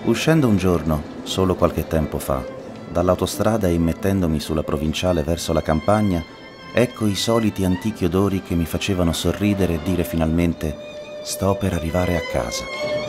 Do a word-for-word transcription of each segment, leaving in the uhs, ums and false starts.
Uscendo un giorno, solo qualche tempo fa, dall'autostrada e immettendomi sulla provinciale verso la campagna, ecco i soliti antichi odori che mi facevano sorridere e dire finalmente: sto per arrivare a casa.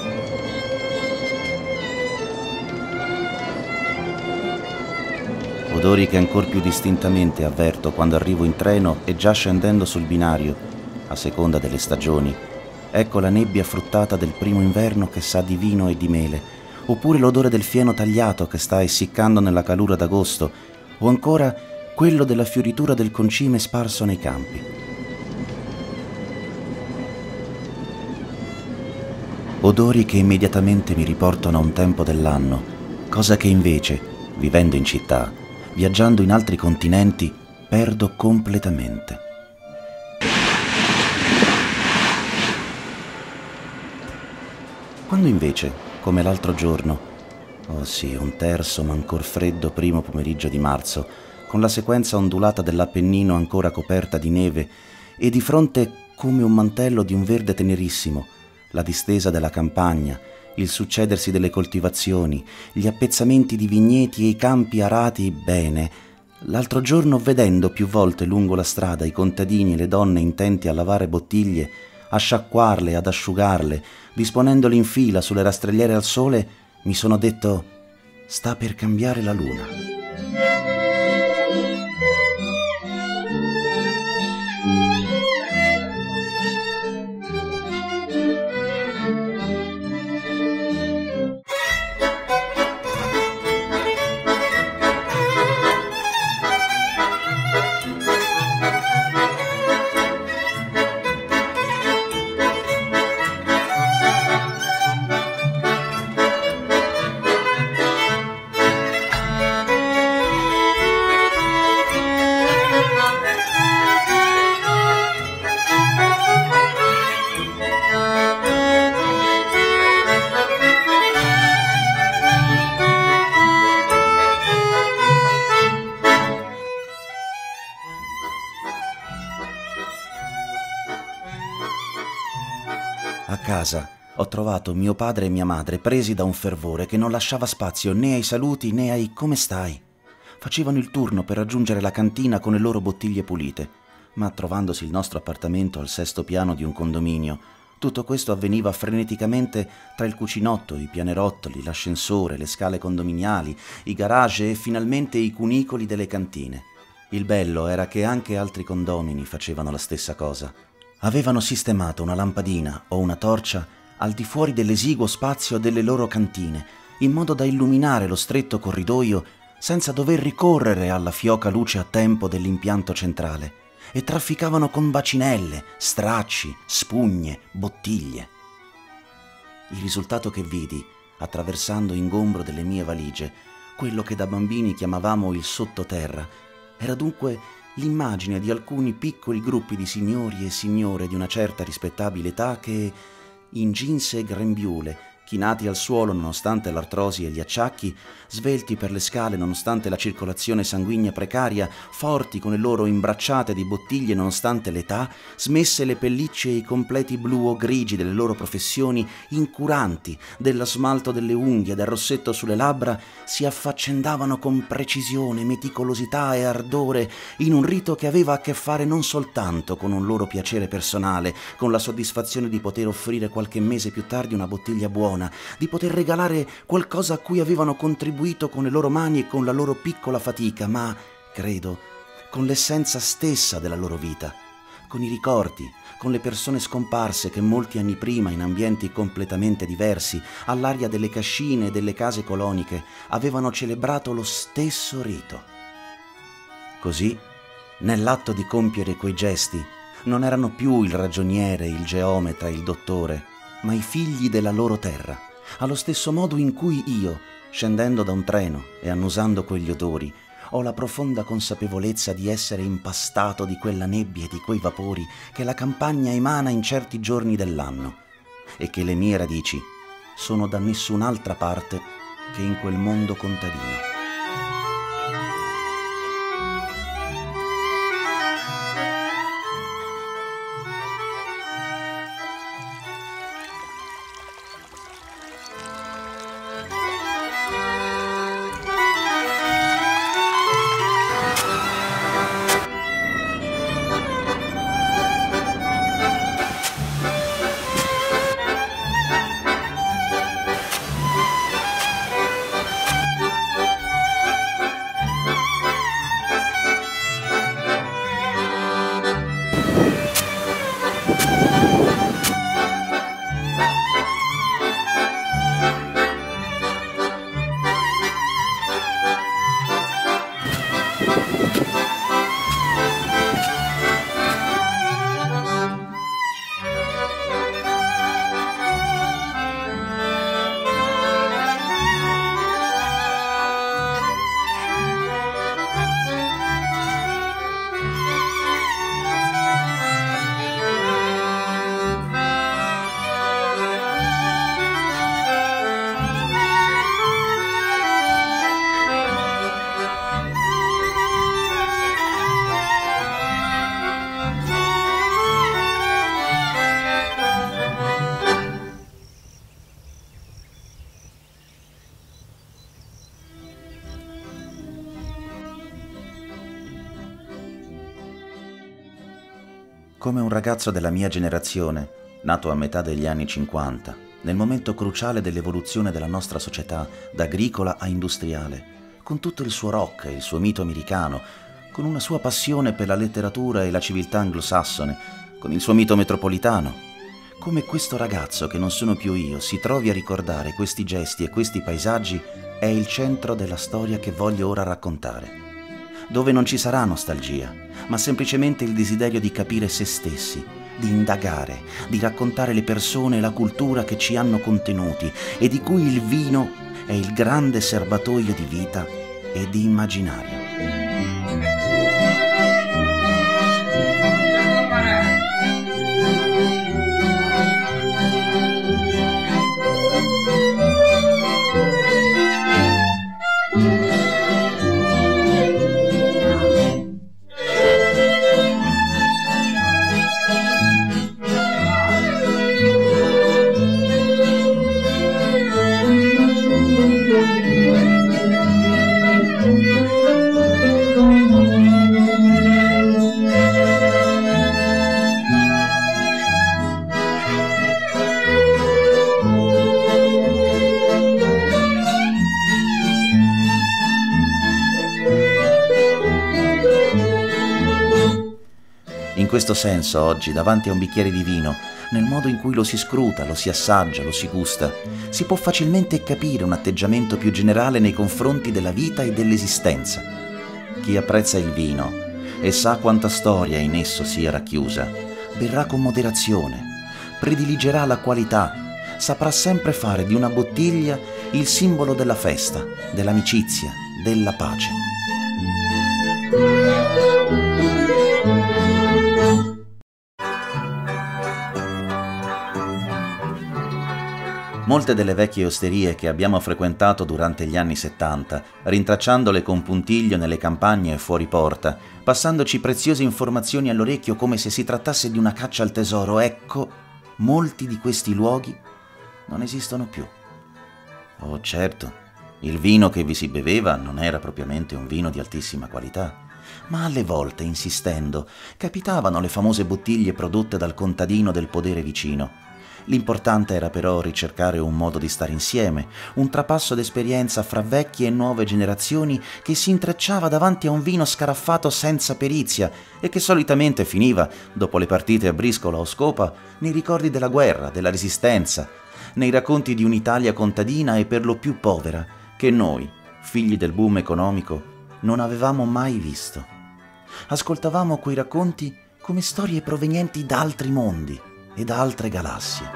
Odori che ancor più distintamente avverto quando arrivo in treno e già scendendo sul binario, a seconda delle stagioni, ecco la nebbia fruttata del primo inverno che sa di vino e di mele, oppure l'odore del fieno tagliato che sta essiccando nella calura d'agosto, o ancora quello della fioritura del concime sparso nei campi. Odori che immediatamente mi riportano a un tempo dell'anno, cosa che invece, vivendo in città, viaggiando in altri continenti, perdo completamente. Quando invece, come l'altro giorno, oh sì, un terzo ma ancor freddo primo pomeriggio di marzo, con la sequenza ondulata dell'Appennino ancora coperta di neve e di fronte, come un mantello di un verde tenerissimo, la distesa della campagna, il succedersi delle coltivazioni, gli appezzamenti di vigneti e i campi arati bene. L'altro giorno, vedendo più volte lungo la strada i contadini e le donne intenti a lavare bottiglie, a sciacquarle, ad asciugarle, disponendole in fila sulle rastrelliere al sole, mi sono detto: sta per cambiare la luna. A casa ho trovato mio padre e mia madre presi da un fervore che non lasciava spazio né ai saluti né ai "come stai?". Facevano il turno per raggiungere la cantina con le loro bottiglie pulite, ma trovandosi il nostro appartamento al sesto piano di un condominio, tutto questo avveniva freneticamente tra il cucinotto, i pianerottoli, l'ascensore, le scale condominiali, i garage e finalmente i cunicoli delle cantine. Il bello era che anche altri condomini facevano la stessa cosa. Avevano sistemato una lampadina o una torcia al di fuori dell'esiguo spazio delle loro cantine, in modo da illuminare lo stretto corridoio senza dover ricorrere alla fioca luce a tempo dell'impianto centrale, e trafficavano con bacinelle, stracci, spugne, bottiglie. Il risultato che vidi, attraversando ingombro delle mie valigie, quello che da bambini chiamavamo il sottoterra, era dunque l'immagine di alcuni piccoli gruppi di signori e signore di una certa rispettabile età che, in jeans e grembiule, chinati al suolo nonostante l'artrosi e gli acciacchi, svelti per le scale nonostante la circolazione sanguigna precaria, forti con le loro imbracciate di bottiglie nonostante l'età, smesse le pellicce e i completi blu o grigi delle loro professioni, incuranti dello smalto delle unghie, del rossetto sulle labbra, si affaccendavano con precisione, meticolosità e ardore in un rito che aveva a che fare non soltanto con un loro piacere personale, con la soddisfazione di poter offrire qualche mese più tardi una bottiglia buona, di poter regalare qualcosa a cui avevano contribuito con le loro mani e con la loro piccola fatica, ma, credo, con l'essenza stessa della loro vita, con i ricordi, con le persone scomparse che molti anni prima, in ambienti completamente diversi, all'aria delle cascine e delle case coloniche, avevano celebrato lo stesso rito. Così, nell'atto di compiere quei gesti, non erano più il ragioniere, il geometra, il dottore, ma i figli della loro terra, allo stesso modo in cui io, scendendo da un treno e annusando quegli odori, ho la profonda consapevolezza di essere impastato di quella nebbia e di quei vapori che la campagna emana in certi giorni dell'anno, e che le mie radici sono da nessun'altra parte che in quel mondo contadino. Come un ragazzo della mia generazione, nato a metà degli anni cinquanta, nel momento cruciale dell'evoluzione della nostra società, da agricola a industriale, con tutto il suo rock e il suo mito americano, con una sua passione per la letteratura e la civiltà anglosassone, con il suo mito metropolitano. Come questo ragazzo che non sono più io si trovi a ricordare questi gesti e questi paesaggi è il centro della storia che voglio ora raccontare, dove non ci sarà nostalgia, ma semplicemente il desiderio di capire se stessi, di indagare, di raccontare le persone e la cultura che ci hanno contenuti e di cui il vino è il grande serbatoio di vita e di immaginario. In questo senso, oggi, davanti a un bicchiere di vino, nel modo in cui lo si scruta, lo si assaggia, lo si gusta, si può facilmente capire un atteggiamento più generale nei confronti della vita e dell'esistenza. Chi apprezza il vino e sa quanta storia in esso sia racchiusa, berrà con moderazione, prediligerà la qualità, saprà sempre fare di una bottiglia il simbolo della festa, dell'amicizia, della pace. Molte delle vecchie osterie che abbiamo frequentato durante gli anni settanta, rintracciandole con puntiglio nelle campagne e fuori porta, passandoci preziose informazioni all'orecchio come se si trattasse di una caccia al tesoro, ecco, molti di questi luoghi non esistono più. Oh, certo, il vino che vi si beveva non era propriamente un vino di altissima qualità, ma alle volte, insistendo, capitavano le famose bottiglie prodotte dal contadino del podere vicino. L'importante era però ricercare un modo di stare insieme, un trapasso d'esperienza fra vecchie e nuove generazioni che si intrecciava davanti a un vino scaraffato senza perizia e che solitamente finiva, dopo le partite a briscola o scopa, nei ricordi della guerra, della resistenza, nei racconti di un'Italia contadina e per lo più povera, che noi, figli del boom economico, non avevamo mai visto. Ascoltavamo quei racconti come storie provenienti da altri mondi e da altre galassie.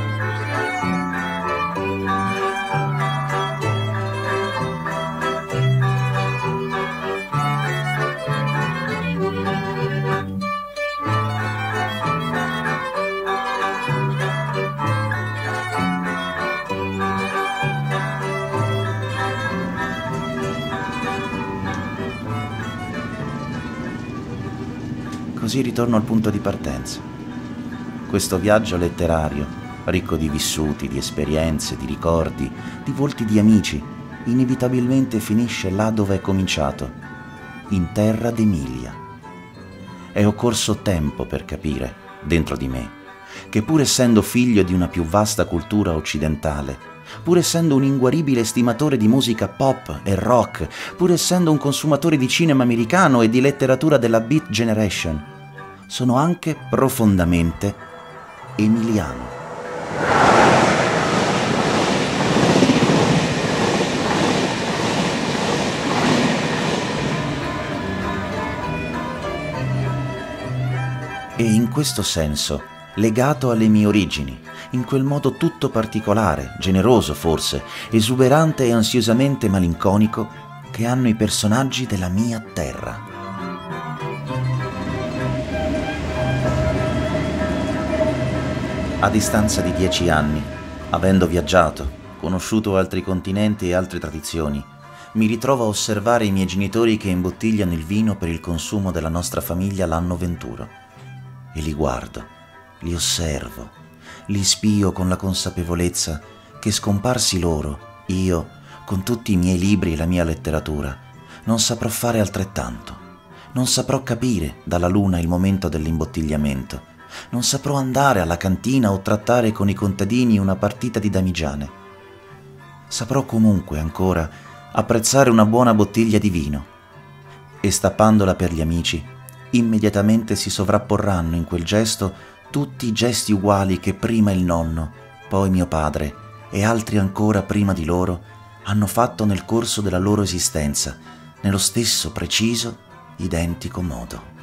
Così ritorno al punto di partenza. Questo viaggio letterario, ricco di vissuti, di esperienze, di ricordi, di volti di amici, inevitabilmente finisce là dove è cominciato, in terra d'Emilia. È occorso tempo per capire, dentro di me, che pur essendo figlio di una più vasta cultura occidentale, pur essendo un inguaribile estimatore di musica pop e rock, pur essendo un consumatore di cinema americano e di letteratura della Beat Generation, sono anche profondamente emiliano. E in questo senso, legato alle mie origini, in quel modo tutto particolare, generoso forse, esuberante e ansiosamente malinconico che hanno i personaggi della mia terra. A distanza di dieci anni, avendo viaggiato, conosciuto altri continenti e altre tradizioni, mi ritrovo a osservare i miei genitori che imbottigliano il vino per il consumo della nostra famiglia l'anno venturo. E li guardo, li osservo, li spio con la consapevolezza che scomparsi loro, io, con tutti i miei libri e la mia letteratura, non saprò fare altrettanto, Non saprò capire dalla luna il momento dell'imbottigliamento. Non saprò andare alla cantina o trattare con i contadini una partita di damigiane. Saprò comunque ancora apprezzare una buona bottiglia di vino e stappandola per gli amici, immediatamente si sovrapporranno in quel gesto tutti i gesti uguali che prima il nonno, poi mio padre e altri ancora prima di loro hanno fatto nel corso della loro esistenza, nello stesso preciso, identico modo.